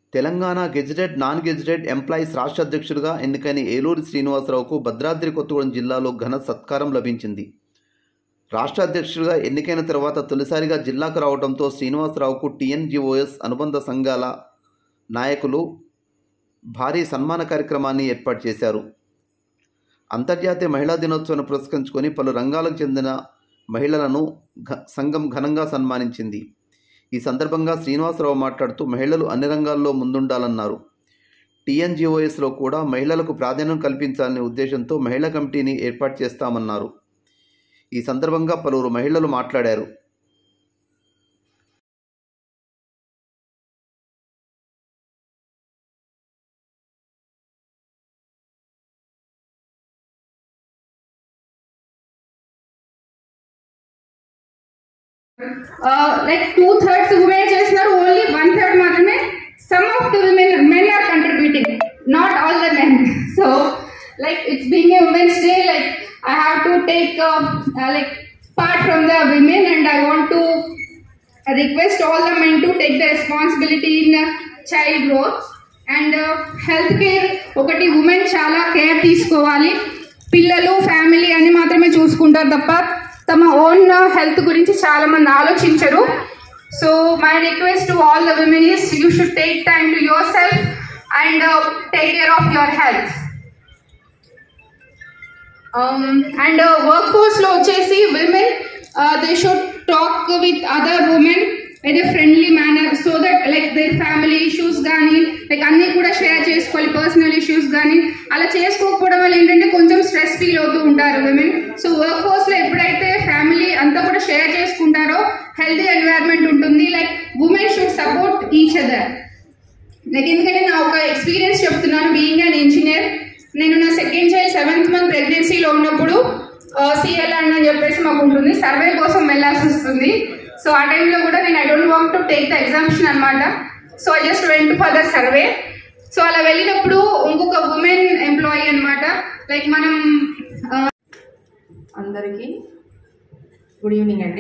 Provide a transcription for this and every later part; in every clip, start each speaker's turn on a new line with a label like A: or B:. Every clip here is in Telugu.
A: Telangana gazetted non gazetted employees రాష్ట్ర అధ్యక్షుడిగా ఎన్నికైన ఏలూరి శ్రీనివాసరావుకు భద్రాద్రి కొత్తగూడెం జిల్లాలో ఘన సత్కారం లభించింది. రాష్ట్ర అధ్యక్షుడిగా ఎన్నికైన తర్వాత తొలిసారిగా జిల్లాకు రావడంతో శ్రీనివాసరావుకు టీఎన్జీఓఎస్ అనుబంధ సంఘాల నాయకులు భారీ సన్మాన కార్యక్రమాన్ని ఏర్పాటు చేశారు. అంతర్జాతీయ మహిళా దినోత్సవాన్ని పురస్కరించుకొని పలు రంగాలకు చెందిన మహిళలను సంఘం ఘనంగా సన్మానించింది. ఈ సందర్భంగా శ్రీనివాసరావు మాట్లాడుతూ మహిళలు అన్ని రంగాల్లో ముందుండాలన్నారు. టీఎన్జీఓఎస్లో కూడా మహిళలకు ప్రాధాన్యం కల్పించాలనే ఉద్దేశంతో మహిళా కమిటీని ఏర్పాటు చేస్తామన్నారు. ఈ సందర్భంగా పలువురు మహిళలు మాట్లాడారు.
B: Like 2/3 women చేస్తున్నారు, only 1/3 మాత్రమే some of the men are contributing, not all the men. So like it's being a Women's Day, like I have to take like part from the women, and I want to request all the men to take the responsibility in child growth and health care. ఒకటి women చాలా కేర్ తీసుకోవాలి. పిల్లలు ఫ్యామిలీ అని మాత్రమే చూసుకుంటారు తప్ప తమ ఓన్ హెల్త్ గురించి చాలా మంది ఆలోచించరు. So my request to all the women is you should take time to yourself and take care of your health. And work ఫోర్స్లో వచ్చేసి women they should talk with other women in a friendly manner, so that like they family issues కానీ లైక్ అన్నీ కూడా షేర్ చేసుకోవాలి. పర్సనల్ ఇష్యూస్ కానీ అలా చేసుకోకపోవడం వల్ల ఏంటంటే కొంచెం స్ట్రెస్ ఫీల్ అవుతూ ఉంటారు విమెన్. సో వర్క్ ఫోర్స్లో ఎప్పుడైతే ఫ్యామిలీ అంతా కూడా షేర్ చేసుకుంటారో హెల్తీ ఎన్వైరన్మెంట్ ఉంటుంది. Like women should support each other. Like ఎందుకంటే నా ఒక ఎక్స్పీరియన్స్ చెప్తున్నాను. బీయింగ్ అన్ ఇంజనీర్, నేను నా సెకండ్ చైల్డ్ 7th month ప్రెగ్నెన్సీలో ఉన్నప్పుడు సిఎల్ అని చెప్పేసి మాకు ఉంటుంది, సర్వే కోసం వెళ్ళాల్సి వస్తుంది. సో ఆ టైంలో కూడా నేను I don't want to take the examination అనమాట. So I just went for the survey. So అలా వెళ్ళినప్పుడు ఇంకొక ఉమెన్ ఎంప్లాయీ అనమాట. లైక్ మనం
C: అందరికీ గుడ్ ఈవినింగ్ అండి.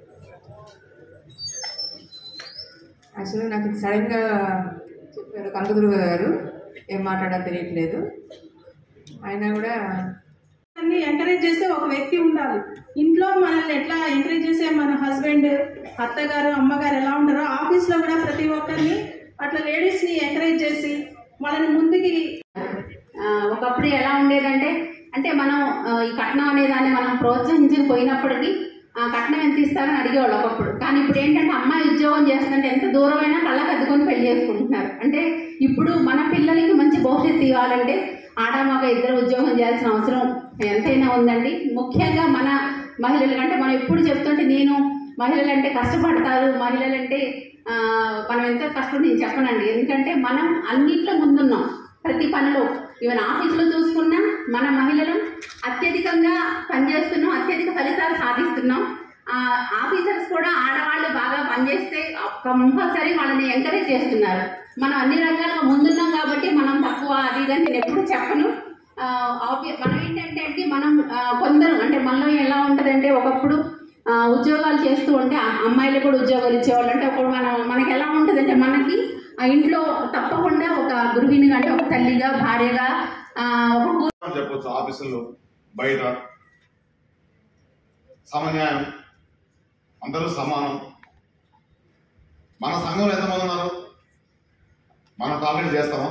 C: యాక్చువల్గా నాకు సడన్గా చెప్పారు కందుగురు గారు, ఏం మాట్లాడాలో తెలియట్లేదు. ఆయన కూడా
D: అన్ని ఎంకరేజ్ చేసే ఒక వ్యక్తి ఉండాలి. ఇంట్లో మనల్ని ఎట్లా ఎంకరేజ్ చేసే మన హస్బెండ్, అత్తగారు, అమ్మగారు ఎలా ఉంటారో ఆఫీస్లో కూడా ప్రతి ఒక్కరిని అట్లా లేడీస్ని ఎంకరేజ్ చేసి వాళ్ళని ముందుకి.
E: ఒకప్పుడు ఎలా ఉండేదంటే అంటే మనం ఈ కట్నం అనేదాన్ని మనం ప్రోత్సహించకపోయినప్పటికీ కట్నం ఎంత ఇస్తారని అడిగేవాళ్ళు ఒకప్పుడు. కానీ ఇప్పుడు ఏంటంటే అమ్మాయి ఉద్యోగం చేస్తుంటే ఎంత దూరమైనా కళ్ళకు అద్దుకొని పెళ్లి చేసుకుంటున్నారు. అంటే ఇప్పుడు మన పిల్లలకి మంచి భవిష్యత్తు ఇవ్వాలంటే ఆడమగ ఇద్దరు ఉద్యోగం చేయాల్సిన అవసరం ఎంతైనా ఉందండి. ముఖ్యంగా మన మహిళల కంటే మనం ఎప్పుడు చెప్తుంటే నేను మహిళలంటే కష్టపడతారు, మహిళలంటే మనం ఎంతో కష్టం నేను చెప్పనండి. ఎందుకంటే మనం అన్నింటిలో ముందున్నాం, ప్రతి పనిలో. ఈవెన్ ఆఫీసులో చూసుకున్నా మన మహిళలు అత్యధికంగా పనిచేస్తున్నాం, అత్యధిక ఫలితాలు సాధిస్తున్నాం. ఆఫీసర్స్ కూడా ఆడవాళ్ళు బాగా పనిచేస్తే కంపల్సరీ వాళ్ళని ఎంకరేజ్ చేస్తున్నారు. మనం అన్ని రంగాల్లో ముందున్నాం కాబట్టి మనం తక్కువ అది ఇదని నేను ఎప్పుడు చెప్పను. మనం ఏంటంటే మనం కొందరు అంటే మనలో ఎలా ఉంటుందంటే ఒకప్పుడు ఉద్యోగాలు చేస్తూ ఉంటే అమ్మాయిలు కూడా ఉద్యోగాలు ఇచ్చేవాళ్ళు. అంటే ఒకప్పుడు మనకి ఎలా ఉంటుందంటే మనకి ఆ ఇంట్లో తప్పకుండా ఒక గృహిణిగా అంటే ఒక తల్లిగా, భార్యగా
F: చెప్పొచ్చు. ఆఫీసుల్లో బయట సమన్యాయం, అందరూ సమానం. మన సంఘంలో ఎంతమంది ఉన్నారు? మనం టార్గెట్ చేస్తామా?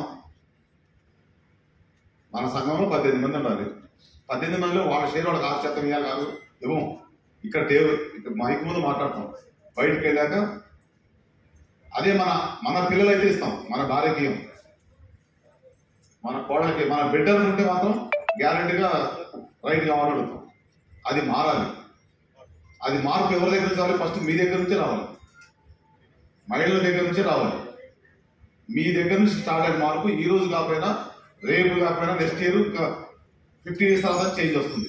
F: మన సంఘంలో 18 మంది ఉండాలి. 18 మందిలో వాళ్ళ షేర్ వాళ్ళకి ఆశ్చర్యం ఇవ్వాలి కాదు. ఇవ్వం. ఇక్కడ టేబుల్ ఇక్కడ మైక్ ముందు మాట్లాడతాం, బయటకు వెళ్ళాక అదే మన పిల్లలైతే ఇస్తాం, మన భార్యకి ఇవ్వం, మన కోడలకి. మన బిడ్డలు ఉంటే మాత్రం గ్యారంటీగా రైట్ కావాలని అడుగుతాం. అది మారాలి. అది మార్పు ఎవరి దగ్గర నుంచి రావాలి? ఫస్ట్ మీ దగ్గర నుంచే రావాలి, మహిళల దగ్గర నుంచే రావాలి. మీ దగ్గర నుంచి స్టార్ట్ అయిన మార్పు ఈ రోజు కాకపోయినా, రేపు కాకపోయినా, నెక్స్ట్ ఇయర్ 50 years తర్వాత చేంజ్ వస్తుంది.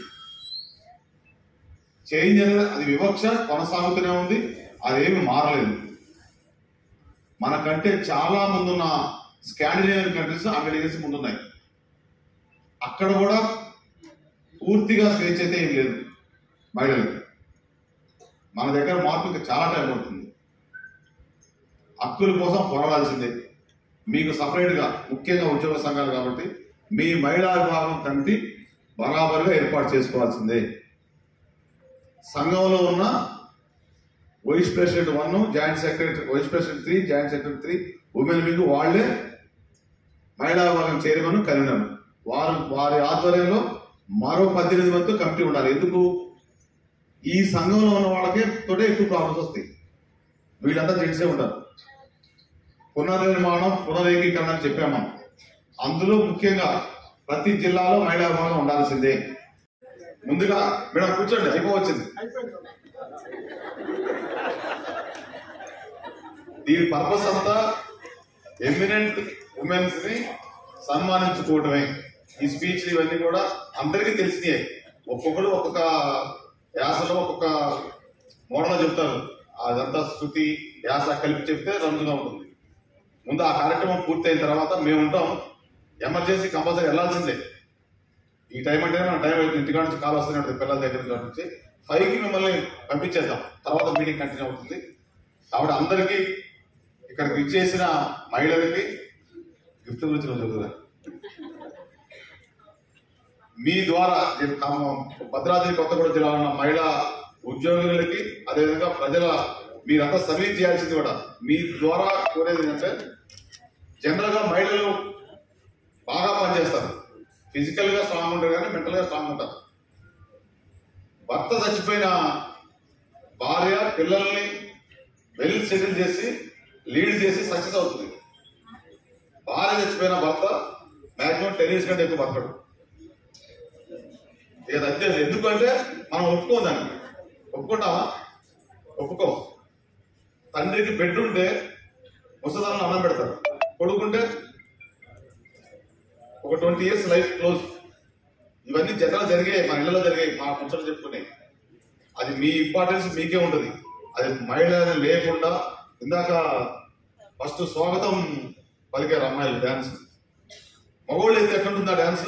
F: చేంజ్ అనేది అది వివక్ష కొనసాగుతూనే ఉంది, అదేమి మారలేదు. మనకంటే చాలా ముందున్న స్కాండినేవియన్ కంట్రీస్, అమెరికన్స్ ముందున్నాయి. అక్కడ కూడా పూర్తిగా స్వేచ్ఛ అయితే ఏం లేదు మహిళలకి. మన దగ్గర మార్పు ఇంకా చాలా టైం పడుతుంది. హక్కుల కోసం పోరాడాల్సిందే. మీకు సపరేట్గా ముఖ్యంగా ఉద్యోగ సంఘాలు కాబట్టి మీ మహిళా విభాగం కమిటీ బరాబరుగా ఏర్పాటు చేసుకోవాల్సిందే. సంఘంలో ఉన్న vice president 1, joint secretary, vice president 3, joint secretary 3, women wing వాళ్లే మహిళా విభాగం చైర్మన్, కన్వీనర్. వారి ఆధ్వర్యంలో మరో 18 మందితో కమిటీ ఉండాలి. ఎందుకు? ఈ సంఘంలో ఉన్న వాళ్ళకే తోటే ఎక్కువ ప్రాబ్లమ్స్ వస్తాయి. వీళ్ళంతా జెంట్సే ఉంటారు. పునర్నిర్మాణం, పునరేకీకరణ అని చెప్పాము. అందులో ముఖ్యంగా ప్రతి జిల్లాలో మహిళా విభాగం ఉండాల్సిందే. ముందుగా మేడం కూర్చోండి, అయిపోవచ్చింది. దీని పర్పస్ అంతా ఎమినెంట్ ఉమెన్స్ ని సన్మానించుకోవటమే. ఈ స్పీచ్లు ఇవన్నీ కూడా అందరికీ తెలిసినాయి. ఒక్కొక్కరు ఒక్కొక్క యాసలో ఒక్కొక్క మోడల్ చెప్తారు. అదంతా శృతి యాస కలిపి చెప్తే రంజుగా ఉంటుంది. ముందు ఆ కార్యక్రమం పూర్తయిన తర్వాత మేము ఉంటాం. ఎమర్జెన్సీ కంపల్సరీ వెళ్లాల్సిందే. ఈ టైం అంటే మన టైం అయితే ఇంటికాడ నుంచి కాల్ వస్తూనే ఉంటుంది. పిల్లల దగ్గర నుంచి 5కి మిమ్మల్ని పంపించేద్దాం. తర్వాత మీటింగ్ కంటిన్యూ అవుతుంది. కాబట్టి అందరికీ ఇక్కడికి ఇచ్చేసిన మహిళలకి గిఫ్ట్ గురించి చెబుతున్నా. మీ ద్వారా భద్రాద్రి కొత్తగూడెం జిల్లాలో ఉన్న మహిళా ఉద్యోగులకి, అదేవిధంగా ప్రజల మీరంతా సర్వీస్ చేయాల్సింది కూడా మీ ద్వారా కోరేది ఏంటంటే, జనరల్ గా మహిళలు బాగా పనిచేస్తారు. ఫిజికల్ గా స్ట్రాంగ్ ఉంటారు కానీ మెంటల్ గా స్ట్రాంగ్ ఉంటారు. భర్త చచ్చిపోయిన భార్య పిల్లల్ని వెల్ సెటిల్ చేసి లీడ్ చేసి సక్సెస్ అవుతుంది. భార్య చచ్చిపోయిన భర్త మాక్సిమం 10 years కంటే ఎక్కువ బతకడు. ఇక అంతే. ఎందుకంటే మనం ఒప్పుకోదాన్ని. ఒప్పుకుంటావా? ఒప్పుకో. తండ్రికి బెడ్ ఉంటే ముసదాలను అన్నం పెడతారు. కొడుకుంటే ఒక 20 years లైఫ్ క్లోజ్. ఇవన్నీ జనరల్ జరిగాయి, మన ఇళ్లలో జరిగాయి, మా ముచ్చట్లు చెప్పుకున్నాయి. అది మీ ఇంపార్టెన్స్ మీకే ఉంటుంది. అది మహిళలు లేకుండా ఇందాక ఫస్ట్ స్వాగతం పలికారు అమ్మాయిలు డాన్స్. మగోళ్ళు అయితే ఎక్కడుంటుందా డాన్స్?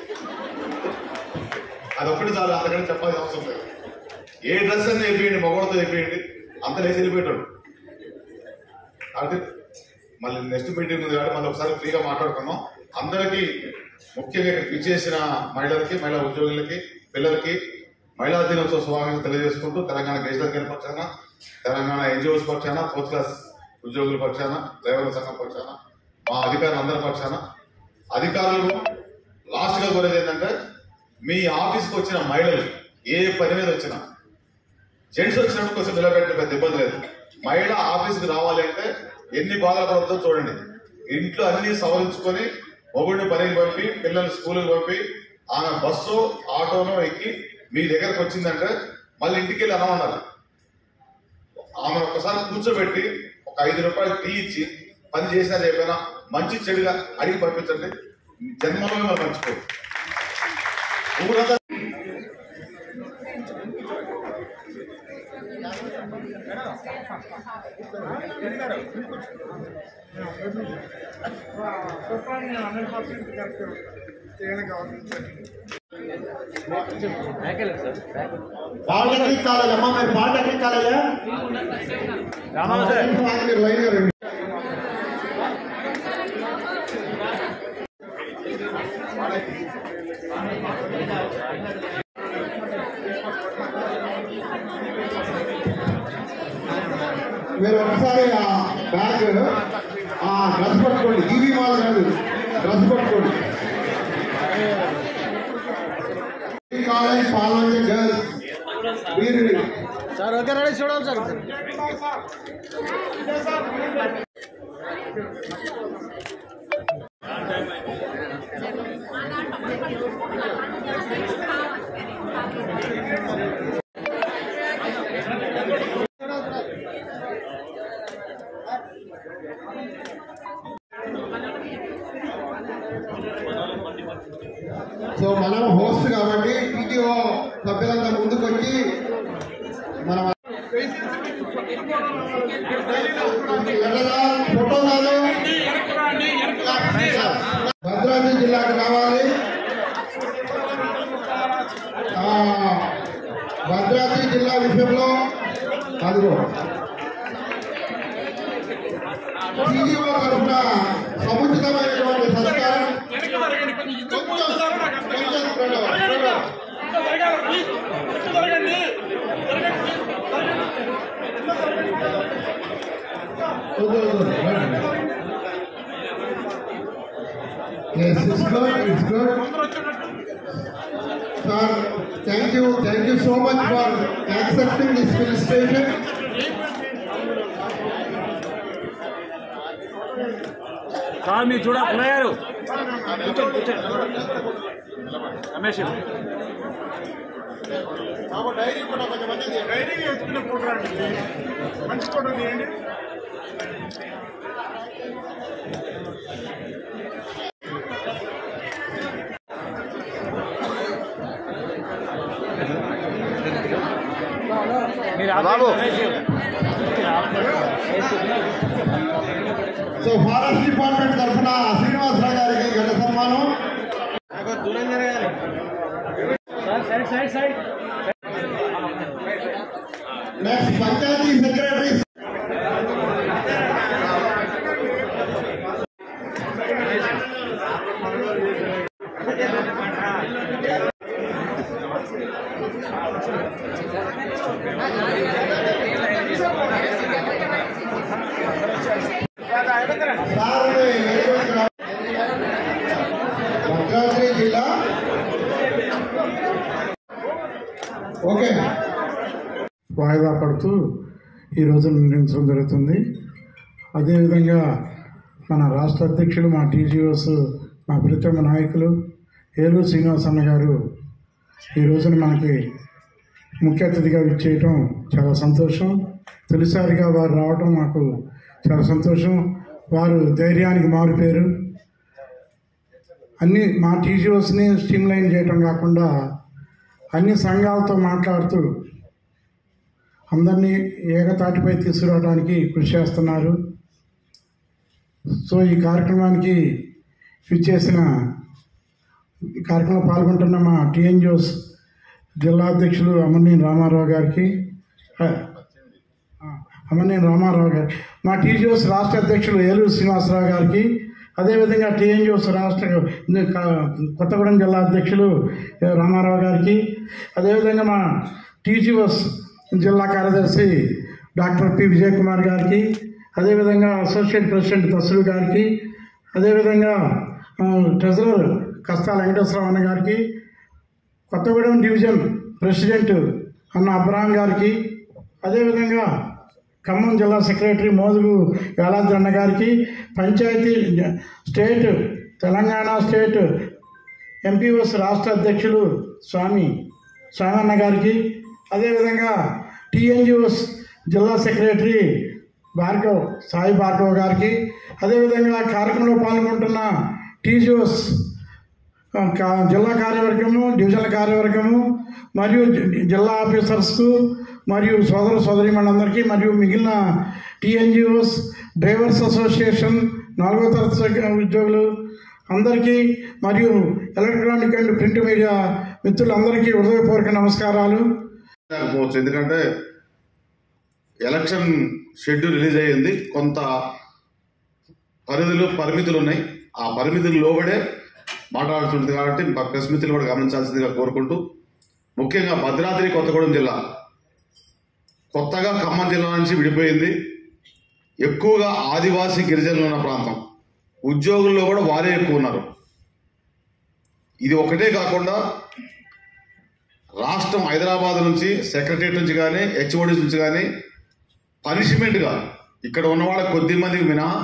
F: అదొక్కటి చాలు, అంతకంటే చెప్పాల్సిన అవసరం లేదు. ఏ డ్రెస్ అన్నీ అయిపోయింది, మగోళ్ళతో అయిపోయింది, అంత లేచి వెళ్ళిపోయాడు. కాబట్టి మళ్ళీ నెక్స్ట్ మీటింగ్ ఉంది కాబట్టి మళ్ళీ ఒకసారి ఫ్రీగా మాట్లాడుకుందాం. అందరికీ ముఖ్యంగా ఇచ్చేసిన మహిళలకి, మహిళా ఉద్యోగులకి, పిల్లలకి మహిళా దినోత్సవ శుభాకాంక్షలు తెలియజేసుకుంటూ తెలంగాణ గెజిటల్ పక్షాన, తెలంగాణ ఎన్జిఓస్ పక్షాన, 4th class ఉద్యోగుల పక్షాన, డ్రైవర్ల సంఘం పక్షాన, మా అధికారులు అందరి పక్షాన, అధికారులు లాస్ట్ గా కోరేది ఏంటంటే, మీ ఆఫీస్కి వచ్చిన మహిళలు ఏ పని మీద వచ్చినా, జెంట్స్ వచ్చినప్పుడు కొంచెం నిలబెట్టే పెద్ద ఇబ్బంది లేదు. మహిళ ఆఫీస్కి రావాలి అంటే ఎన్ని బాధలు పడుతుందో చూడండి. ఇంట్లో అన్ని సవరించుకొని మొగుడిని పనికి పంపి, పిల్లల్ని స్కూల్కి పంపి, ఆమె బస్సు ఆటోనో ఎక్కి మీ దగ్గరకు వచ్చిందంటే మళ్ళీ ఇంటికి వెళ్ళి అన్నం ఉండాలి. ఆమె ఒక్కసారి కూర్చోబెట్టి ఒక 5 రూపాయలు టీ ఇచ్చి పని చేసినా చెప్పినా మంచి చెడుగా అడిగి పంపించండి. జన్మలో మనం మర్చిపోయి ఊరంతా
G: పాలిటెక్నిక్ కాలేజ్ అమ్మా, మీరు పాలిటెక్నిక్ కాలేజా? మీరు ఒకసారి ఆ బ్యాగ్ డ్రెస్ పట్టుకోండి. జీవీ మాల కాదు, డ్రెస్ పట్టుకోండి. కాలేజ్ పాల్వంచ గర్ల్స్ మీరు సార్ ఓకే రెడీ చూడాలి సార్. సో మనం హోస్ట్ కాబట్టి టీటీఓ సభ్యులంతా ముందుకు వచ్చి మనం ఫోటో కాదు, భద్రాద్రి జిల్లాకు రావాలి. భద్రాద్రి జిల్లా విషయంలో అదిగో టీటీఓ తరఫున Yes, it's good. It's good. Sir, thank you so much for accepting this felicitation.
H: మీరు చూడ ప్లేయరు రమేష్ మంచి ఫోటో తీయండి. బాబు
G: సో ఫారెస్ట్ డిపార్ట్మెంట్ తరఫున శ్రీనివాసరావు గారికి ఘన సన్మానం.
H: దూరం జరగాలి. Side
G: next panchayati secretary Bhadradri జిల్లా. ఓకే,
I: వాయిదా పడుతూ ఈరోజు నిర్ణయించడం జరుగుతుంది. అదేవిధంగా మన రాష్ట్ర అధ్యక్షులు, మా టీజీఓస్, మా ప్రీతమ నాయకులు ఏలూరు శ్రీనివాసన్న గారు ఈ రోజున మనకి ముఖ్య అతిథిగా విచ్చేయటం చాలా సంతోషం. తొలిసారిగా వారు రావటం మాకు చాలా సంతోషం. వారు ధైర్యానికి మారుపేరు. అన్ని మా టీజీఓస్ని స్ట్రీమ్లైన్ చేయటం కాకుండా అన్ని సంఘాలతో మాట్లాడుతూ అందరినీ ఏకతాటిపై తీసుకురావడానికి కృషి చేస్తున్నారు. సో ఈ కార్యక్రమానికి కార్యక్రమంలో పాల్గొంటున్న మా టీఎన్జిఓస్ జిల్లా అధ్యక్షులు అమర్నేని రామారావు గారికి, మా టీజీఓస్ రాష్ట్ర అధ్యక్షులు ఏలూరు శ్రీనివాసరావు గారికి, అదేవిధంగా టీఎన్జిఓస్ రాష్ట్ర కొత్తగూడెం జిల్లా అధ్యక్షులు రామారావు గారికి, అదేవిధంగా మా టీజీఓస్ జిల్లా కార్యదర్శి డాక్టర్ పి విజయ్ కుమార్ గారికి, అదేవిధంగా అసోసియేట్ ప్రెసిడెంట్ తస్సు గారికి, అదేవిధంగా ట్రెజరర్ కస్తాల వెంకటేశ్వరరావు అన్న గారికి, కొత్తగూడెం డివిజన్ ప్రెసిడెంట్ అన్న అబ్రహాం గారికి, అదేవిధంగా ఖమ్మం జిల్లా సెక్రటరీ మోదుగు యాలాద్రి అన్న గారికి, panchayati state Telangana state MPOs రాష్ట్ర అధ్యక్షులు స్వామి అన్న గారికి, అదేవిధంగా టీఎన్జిఓస్ జిల్లా సెక్రటరీ సాయి భార్గవ్ గారికి, అదేవిధంగా కార్యక్రమంలో పాల్గొంటున్న టీజీఓస్ జిల్లా కార్యవర్గము, డివిజనల్ కార్యవర్గము మరియు జిల్లా ఆఫీసర్స్కు మరియు సోదరీమణులందరికీ మరియు మిగిలిన టీఎన్జిఓస్, డ్రైవర్స్ అసోసియేషన్, 4వ తరగతి ఉద్యోగులు అందరికీ మరియు ఎలక్ట్రానిక్ అండ్ ప్రింట్ మీడియా మిత్రులందరికీ హృదయపూర్వక నమస్కారాలు.
F: ఎందుకంటే ఎలక్షన్ షెడ్యూల్ రిలీజ్ అయ్యింది. కొంత పరిమితులు ఉన్నాయి. ఆ పరిమితులు లోబడే మాట్లాడుతుంది కాబట్టి ప్రెస్ మిత్రులు కూడా గమనించాల్సిందిగా కోరుకుంటూ, ముఖ్యంగా భద్రాద్రి కొత్తగూడెం జిల్లా కొత్తగా ఖమ్మం జిల్లా నుంచి విడిపోయింది. ఎక్కువగా ఆదివాసీ గిరిజనులు ఉన్న ప్రాంతం. ఉద్యోగుల్లో కూడా వారే ఎక్కువ ఉన్నారు. ఇది ఒకటే కాకుండా రాష్ట్రం హైదరాబాద్ నుంచి సెక్రటరియట్ నుంచి కానీ హెచ్ఓడి నుంచి కానీ పనిష్మెంట్గా ఇక్కడ ఉన్న వాళ్ళ కొద్ది మందికి మినహా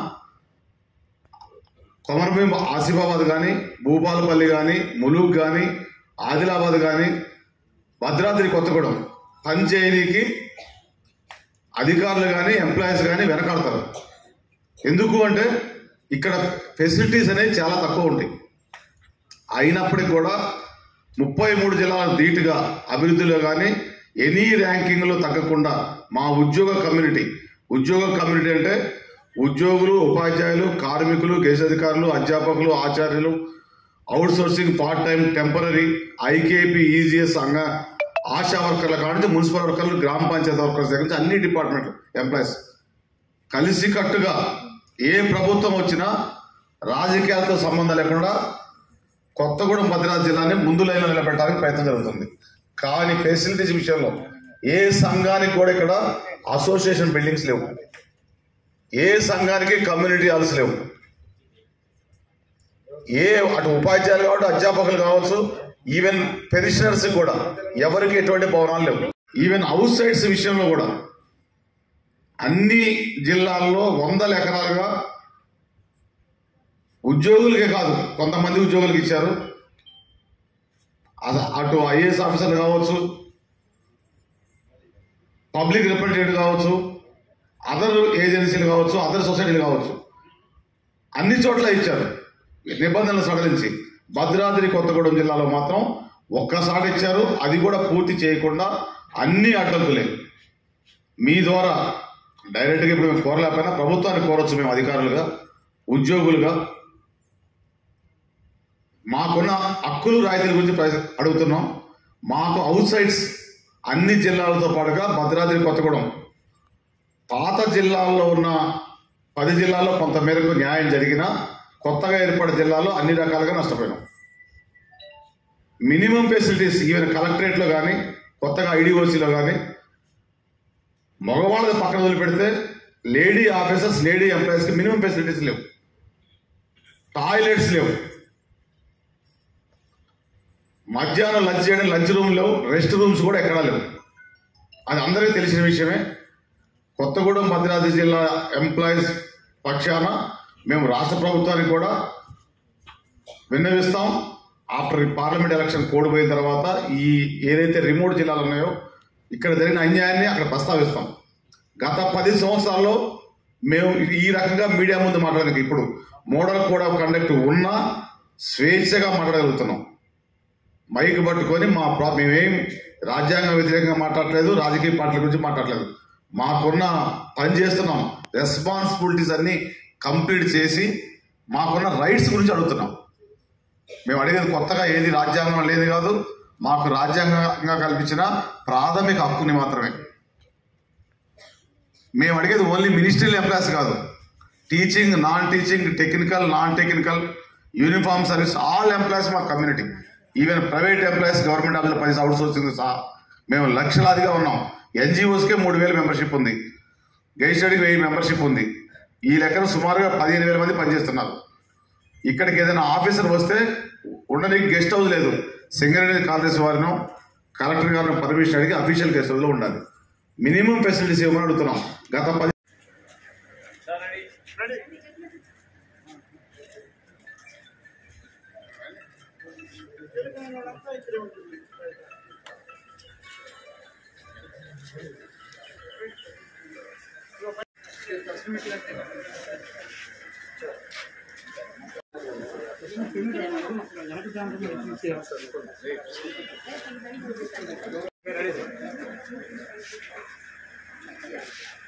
F: కొమరభీం ఆసిఫాబాద్ కానీ, భూపాలపల్లి కానీ, ములుగు కానీ, ఆదిలాబాద్ కానీ, భద్రాద్రి కొత్తగూడెం పంచాయతీకి అధికారులు కానీ ఎంప్లాయీస్ కానీ వెనకాడతారు. ఎందుకు అంటే ఇక్కడ ఫెసిలిటీస్ అనేవి చాలా తక్కువ ఉంటాయి. అయినప్పటికీ కూడా 33 జిల్లాల ధీటుగా అభివృద్ధిలో కానీ ఎనీ ర్యాంకింగ్లో తగ్గకుండా మా ఉద్యోగ కమ్యూనిటీ అంటే ఉద్యోగులు, ఉపాధ్యాయులు, కార్మికులు, గెజిట్ అధికారులు, అధ్యాపకులు, ఆచార్యులు, outsourcing, part time, temporary, IKP, EGS, Asha వర్కర్ల కానించి మున్సిపల్ వర్కర్లు, గ్రామ పంచాయతీ వర్కర్స్ దగ్గర నుంచి అన్ని డిపార్ట్మెంట్లు ఎంప్లాయీస్ కలిసికట్టుగా ఏ ప్రభుత్వం వచ్చినా రాజకీయాలతో సంబంధం లేకుండా కొత్తగూడెం భద్రాద్రి జిల్లాని ముందు లైన్లో నిలబెట్టడానికి ప్రయత్నం జరుగుతుంది. కానీ ఫెసిలిటీస్ విషయంలో ఏ సంఘానికి కూడా ఇక్కడ అసోసియేషన్ బిల్డింగ్స్ లేవు. ఏ సంఘానికి కమ్యూనిటీ హాల్స్ లేవు. అటు ఉపాధ్యాయులు కావచ్చు, అధ్యాపకులు కావచ్చు, ఈవెన్ పెన్షనర్స్ కూడా ఎవరికి ఎటువంటి భవనాలు లేవు. ఈవెన్ హౌస్ సైట్స్ విషయంలో కూడా అన్ని జిల్లాల్లో 100 ఎకరాలుగా ఉద్యోగులకే కాదు, కొంతమంది ఉద్యోగులకు ఇచ్చారు. అటు ఐఏఎస్ ఆఫీసర్లు కావచ్చు, పబ్లిక్ రిప్రజెంటేటివ్ కావచ్చు, అదర్ ఏజెన్సీలు కావచ్చు, అదర్ సొసైటీలు కావచ్చు, అన్ని చోట్ల ఇచ్చారు నిబంధనలు సడలించి. భద్రాద్రి కొత్తగూడెం జిల్లాలో మాత్రం ఒక్కసారి ఇచ్చారు, అది కూడా పూర్తి చేయకుండా అన్ని అడ్డంకులే. మీ ద్వారా డైరెక్ట్గా ఇప్పుడు మేము కోరలేకపోయినా ప్రభుత్వాన్ని కోరవచ్చు. మేము అధికారులుగా, ఉద్యోగులుగా మాకున్న హక్కులు రాయితీల గురించి అడుగుతున్నాం. మాకు అవుట్ సైడ్స్ అన్ని జిల్లాలతో పాటుగా భద్రాద్రి కొత్తగూడెం పాత జిల్లాల్లో ఉన్న 10 జిల్లాల్లో కొంత మేరకు న్యాయం జరిగినా కొత్తగా ఏర్పడిన జిల్లాలో అన్ని రకాలుగా నష్టపోయినాం. మినిమం ఫెసిలిటీస్ ఈవెన్ కలెక్టరేట్లో కానీ, కొత్తగా ఐడిఓసీలో కానీ మగవాళ్ళని పక్కన వదిలిపెడితే లేడీ ఆఫీసర్స్, లేడీ ఎంప్లాయీస్కి మినిమం ఫెసిలిటీస్ లేవు, టాయిలెట్స్ లేవు, మధ్యాహ్నం లంచ్ చేయడం లంచ్ రూమ్ లేవు, రెస్ట్ రూమ్స్ కూడా ఎక్కడా లేవు. అది అందరికీ తెలిసిన విషయమే. కొత్తగూడెం భద్రాద్రి జిల్లా ఎంప్లాయీస్ పక్షాన మేము రాష్ట్ర ప్రభుత్వానికి కూడా విన్నవిస్తాం. ఆఫ్టర్ పార్లమెంట్ ఎలక్షన్ కోడ్ పోయిన తర్వాత ఈ ఏదైతే రిమోట్ జిల్లాలు ఉన్నాయో ఇక్కడ జరిగిన అన్యాయాన్ని అక్కడ ప్రస్తావిస్తాం. గత 10 సంవత్సరాల్లో మేము ఈ రకంగా మీడియా ముందు మాట్లాడడానికి ఇప్పుడు మోడల్ కోడ్ ఆఫ్ కండక్ట్ ఉన్నా స్వేచ్ఛగా మాట్లాడగలుగుతున్నాం. మైక్ పట్టుకొని మేమేం రాజ్యాంగ వ్యతిరేకంగా మాట్లాడలేదు, రాజకీయ పార్టీల గురించి మాట్లాడలేదు. మాకున్న పని చేస్తున్నాం, రెస్పాన్సిబిలిటీస్ అన్ని కంప్లీట్ చేసి మాకున్న రైట్స్ గురించి అడుగుతున్నాం. మేము అడిగేది కొత్తగా ఏది రాజ్యాంగం లేదు కాదు, మాకు రాజ్యాంగంగా కల్పించిన ప్రాథమిక హక్కుని మాత్రమే. మేము అడిగేది ఓన్లీ మినిస్ట్రియల్ ఎంప్లాయీస్ కాదు, teaching, non teaching, technical, non technical, uniform service, all employees మా community. Even private employees, government ఆఫీసులో పని అవుట్ సోర్సింగ్ సహా మేము లక్షలాదిగా ఉన్నాం. ఎన్జిఓస్కే 3,000 మెంబర్షిప్ ఉంది, గెజిటెడ్కి 1000 మెంబర్షిప్ ఉంది. ఈ లెక్కన సుమారుగా 15,000 మంది పనిచేస్తున్నారు. ఇక్కడికి ఏదైనా ఆఫీసర్ వస్తే ఉండడానికి గెస్ట్ హౌస్ లేదు, సింగరేణి కాంగ్రెస్ వారినో కలెక్టర్ గారిని పర్మిషన్ అడిగి అఫీషియల్ గెస్ట్ హౌస్లో ఉండాలి. మినిమం ఫెసిలిటీస్ ఇవ్వమని అడుగుతున్నాం. గత 10
H: Ready?